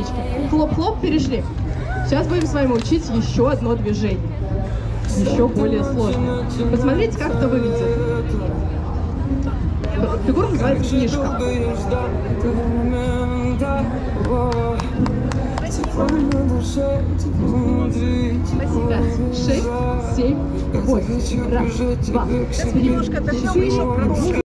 привычки. Хлоп-хлоп, перешли. Сейчас будем с вами учить еще одно движение. Еще более сложное. Посмотрите, как это выглядит. Фигура называется книжка. Спасибо. 6, 7, 8. Раз, два, три, 4,